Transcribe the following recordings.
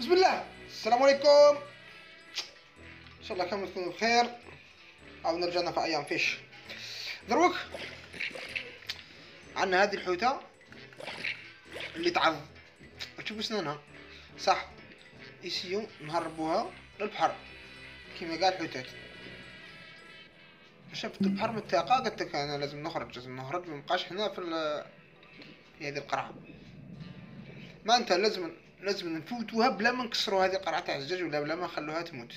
بسم الله، السلام عليكم. ان شاء الله كامل تكونوا بخير. او نرجعنا في ايام فيش. دروك عندنا هذه الحوتة اللي تعض. تشوف اسنانها صح؟ يسيو نهربوها للبحر كيما قال الحوتات. شفت البحر متاقة، قلت لك انا لازم نخرج مبقاش هنا في هذه القرعة. ما انت لازم نفوتوها بلا ما نكسروا هذه القرعة تاع الزجاج ولا بلا ما نخلوها تموت.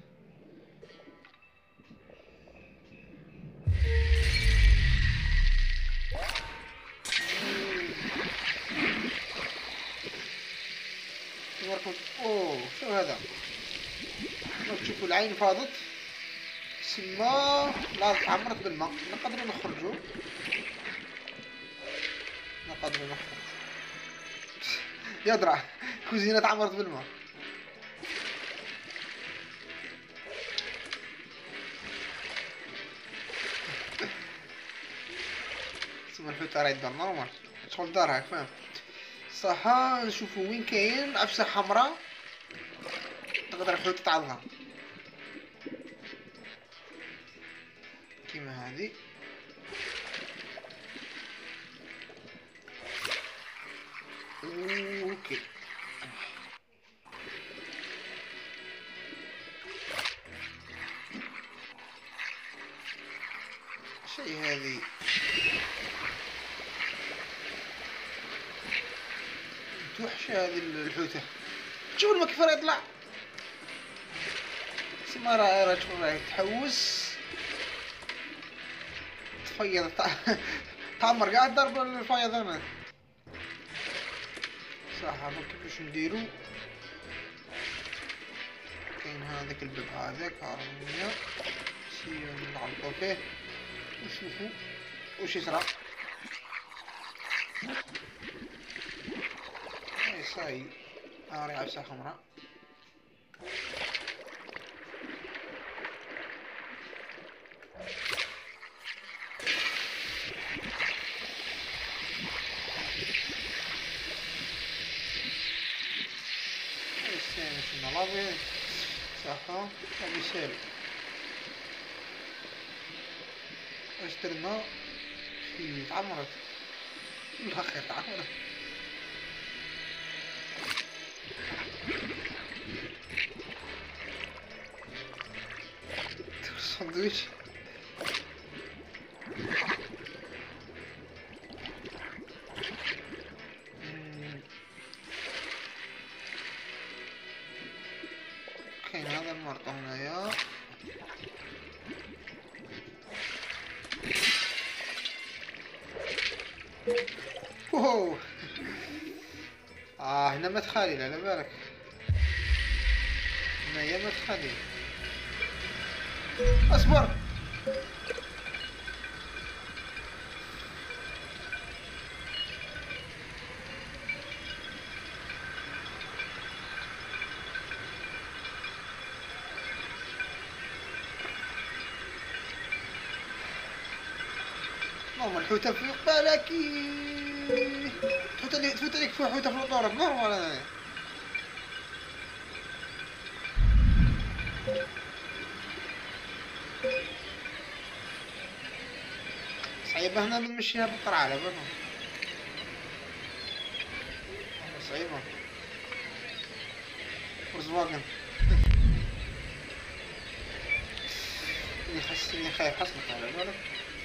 اوه شو هذا؟ ما تشوفوا العين فاضت سما لا عمرت بالماء. نقدر نخرجوا يا درع كوزينة تعمرت بالماء. سما الحوت راهي الدار نورمال شغل دار هاك فاهم صح. نشوفوا وين كاين عفسة حمراء تقدر الحوت تعضها كيما هذه. اوكي شي هذه توحشة هذه الحوتة. شوف الماء كيف راه يطلع سما راه تحوس تفيض تعمر قاعد ضرب الفيضانات صح. هذا كيفاش نديرو؟ كاين هذاك الباب هذاك هارمونيا سيو نعلقو فيه ونشوفو واش يصرا. اي صاي هاري عفسة حمراء. نلافي صح مثال واش درنا في تعمرت الاخير تعمرت. ساندويتش كاين هذا المرطة هنايا. اوه هنا مدخلي على بالك هنايا مدخلي. اصبر ماما الحوتة في بالك تفوت عليك في حوتة في الطورة نورمال. انا صعيبة هنا بنمشيها بالقرعة على بالهم صعيبة ورزواقن اني خايف حصلك على بالك.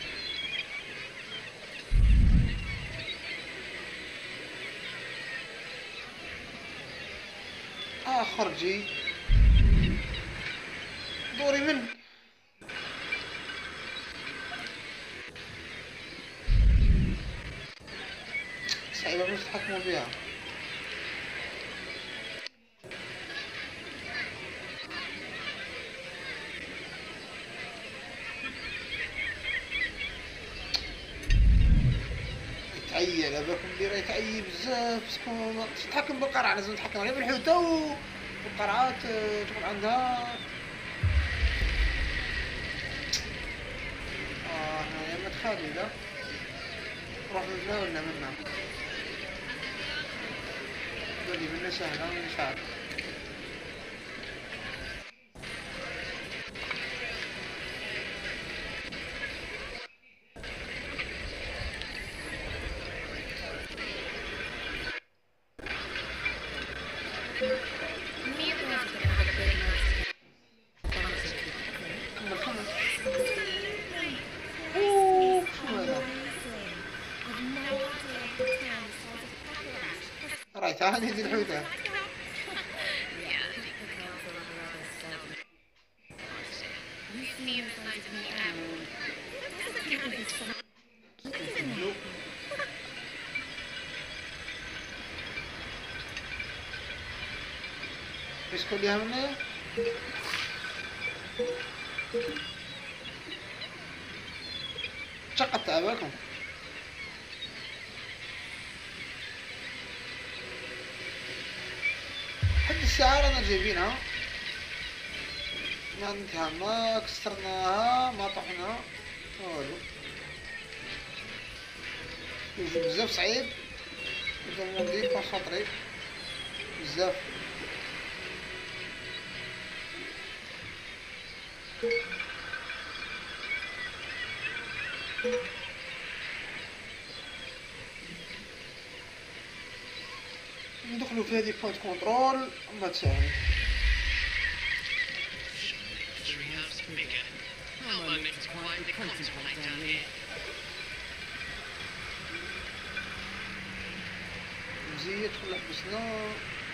خرجي دوري من صعيبة باش تحكموا بيها. يتعيي على بالكم ديرها يتعيي بزاف باسكو تتحكم بالقرعة لازم تتحكم غير بالحوتة والقرعات تكون عندها. هنايا مدخلي لا نروح من هنا ولا من هنا؟ قولي منا سهلة مانيش عارف. كمل كمل. اوه شو هذا؟ رايت هذه الحوتة. ايش كلها منه؟ شقت تعبكم. حد الساعة رانا جايبينها، ما انتهى، ما كسرناها، ما طحناها، ما والو. يجي بزاف صعيب، إذا نضيف ما خاطري بزاف. ندخلو في هذه بوينت كونترول ما تساهل. مزيد دخل حبسنا.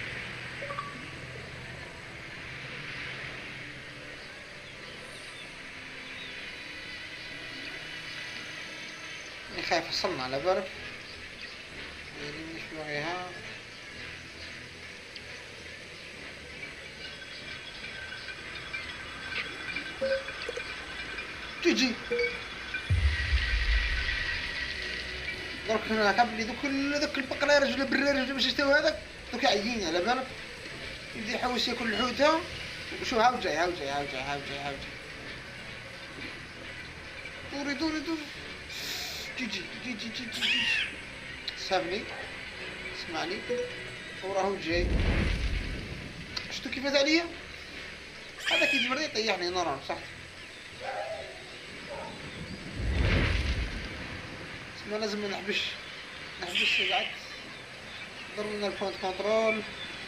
خايف وصلنا على بالك، مش باغيها. تجي درك هنا قبل دوك البقرة رجل برا رجل باش يستوي هذاك، دوك عيين على بالك، يبدا يحوس ياكل الحوتة. وشو عاود جاي عاود جاي عاود جاي عاود جاي عاود جاي. دوري دوري دوري. جيجي جيجي جيجي جيجي. سامني اسمعني وراهو جاي. شفتو كيف فات عليا؟ هذا كي يجبرني يطيحني نورمال صح. ما لازم نحبش بعد. ضربنا البوينت كنترول.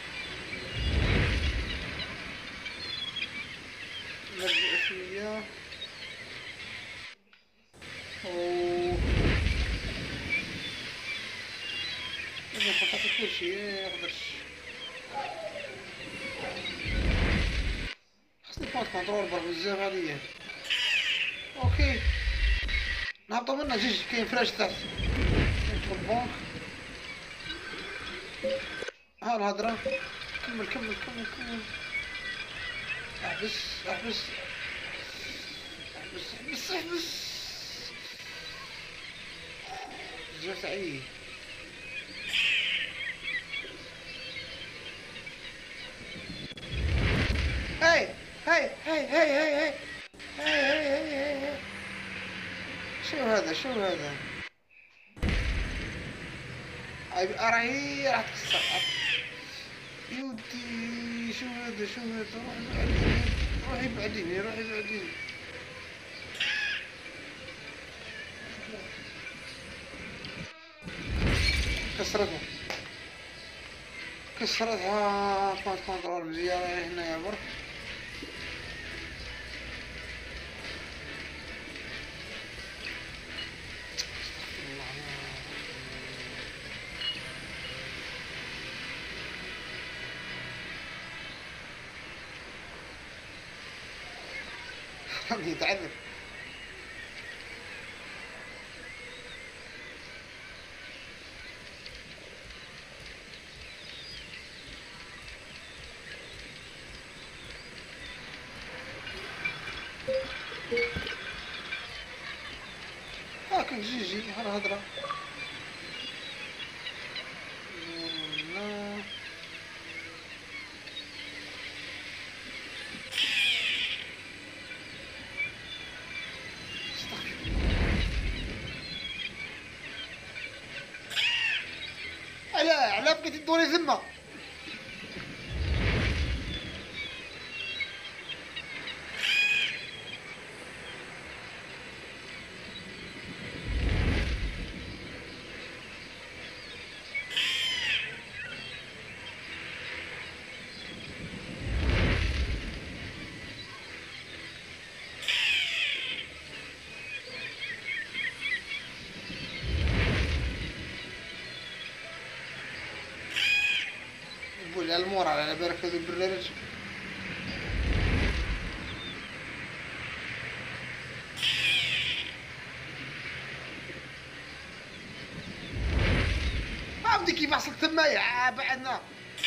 نرجع شوية. اوه لازم نحطها في كل شيء يقدرش. خصني بوينت كنترول برك بزاف عليا. اوكي نهبطو منها جيج، كاين فلاش تحت. ندخل البنك. ها الهضرة. كمل كمل كمل كمل. احبس احبس احبس احبس احبس. بزاف عيي. هاي هاي هاي هاي هاي هاي هاي هاي هاي هاي. شو هذا شو هذا؟ راهي راح تكسر. يودي شو هذا شو هذا؟ روحي بعديني روحي بعديني. كسرتها كسرتها. بوينت كنترول مزيانة هنايا برك. راني يتعذب. هاكا جي هالهضرة. على بقيتي تدوري ذمة. بولي على المورال على بالك هذو البرارج. عبدي كيف عصلت تما بعدنا.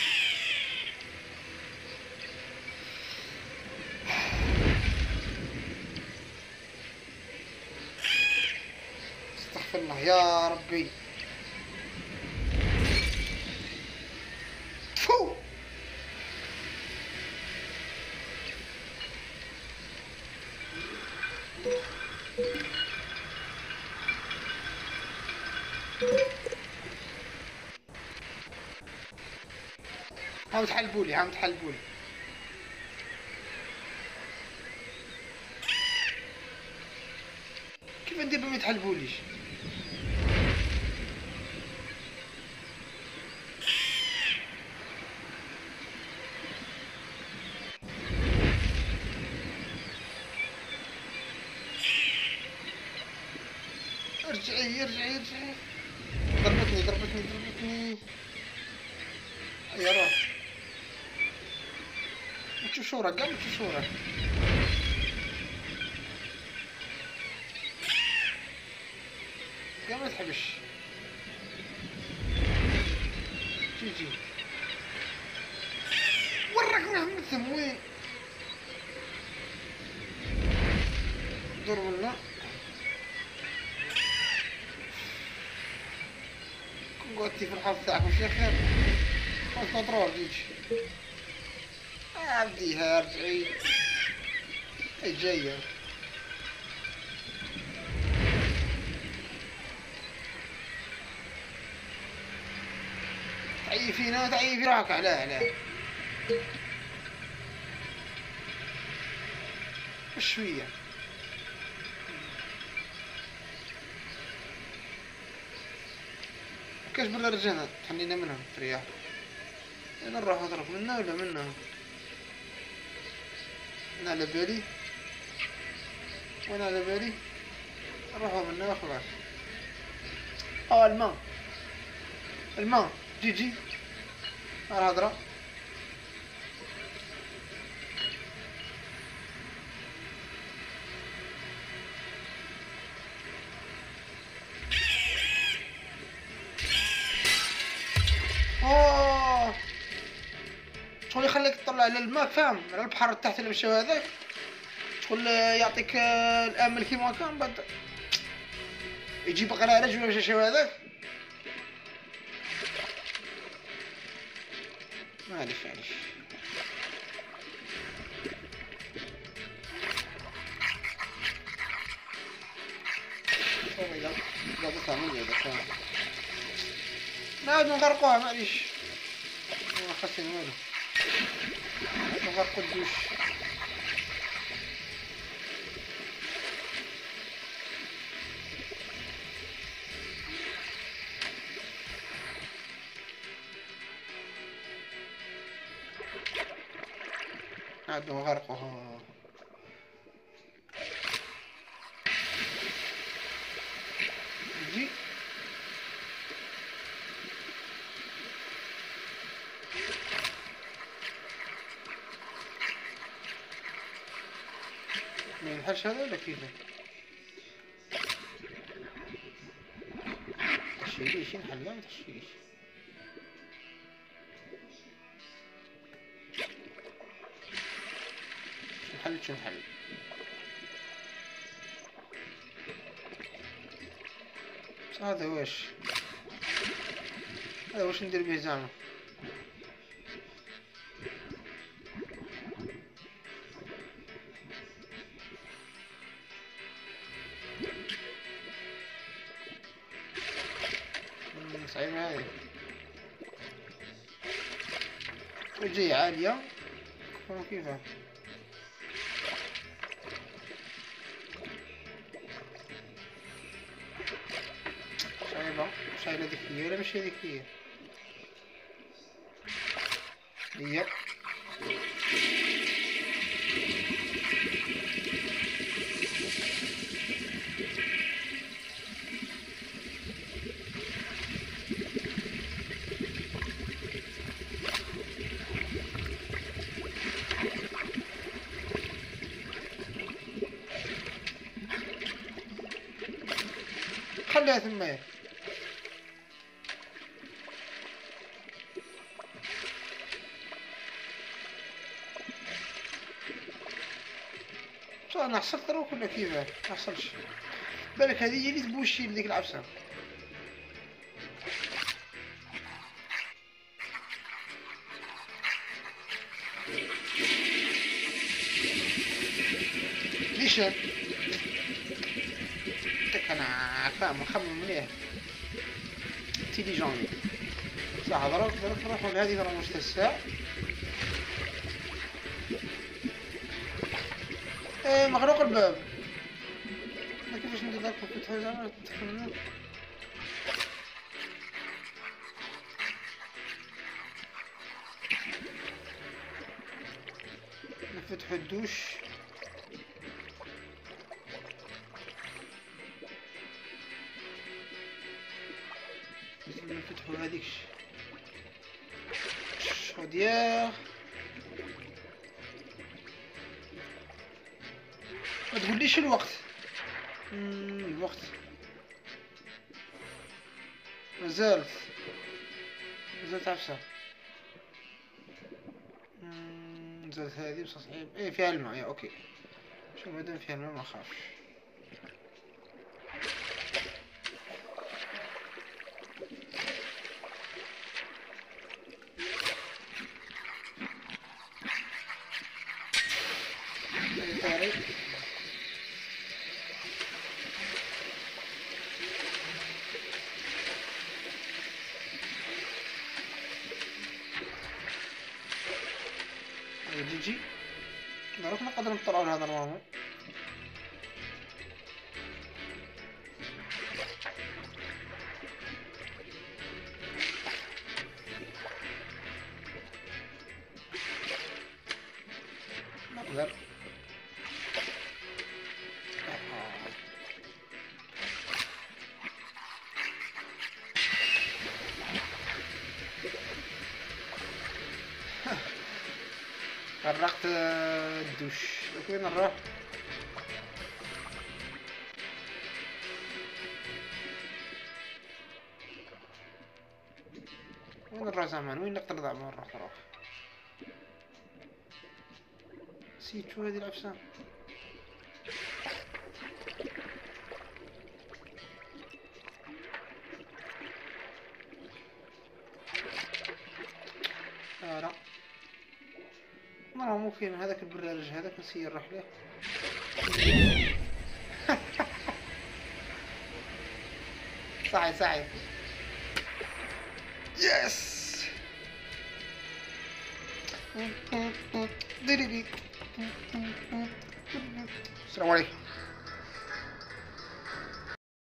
استغفر الله يا ربي. فو عم تحلبولي عم تحلبولي. كيف ندير ما يتحلبوليش؟ ارجعي ارجعي ارجعي. ضربتني ضربتني ضربتني. يا روح تشوف شورك قام تشوف شورك. قام ما تحبش. جي وراك روح مثل وين ضرب لنا. كون قعدتي في الحظ تاعك ماشي خير. كونترول جيتش عبديها ارجعي. هي جاية تعيي فينا تعيي في روحك. علاه شوية. كاش بلا رجعنا تحنينا منهم ترياح. انا نروح نضرب منا ولا منهم؟ انا على بالي وانا على بالي نروحوا منا وخلاص. الماء الماء جي الهضرة. شغل يخليك تطلع على الماء فاهم، على البحر تحت اللي مشاو هذاك شغل يعطيك الامل كيما كان بعد يجيب على رجل ولا شي هذاك. معليش لا تعمل هذا نعاود نغرقوها معليش ما خاصني والو نغرقو الدوش. نعاود نغرقوها. جي ما ينحلش هذا ولا كيفاه؟ تحشيليش ينحل لا متحشيليش. شو نحل هذا واش ندير به زعما؟ صعيبة هذه وجهي عالية كيفاه؟ صعيبة هذيك هي ولا ماشي هذيك هي؟ هي خليها ثمايا. شو انا حصلت روك ولا كيفاه؟ ما حصلش. بالك هذه هي اللي تبوشي لديك العفسه. ليش انا فاهم مخمم مليح انتيليجون. صح ضربت نروحو لهذه ترى مش الساعة. ايه مغلوق الباب. ما كيفاش ندير ضربة فتحة زعما تدخلنا. نفتحو الدوش. لازم نفتحو هذيك الشودية. ما تقوليش الوقت. الوقت مازالت عفسة. نزلت هذه بصح صعيب. ايه فيها الماء. ايه اوكي. شو مادام فيها الماء ما نخافش. جي نروح نقدر نطلعوا لهذا المرمى. نقدر. غرقت الدوش. وين نروح؟ وين نروح زعما؟ وين نقدر زعما نروح؟ نسيت شو هذه العفسة. لا مو كاين هذاك البرارج هذاك نسير نروح له. صحيح يس. السلام عليكم.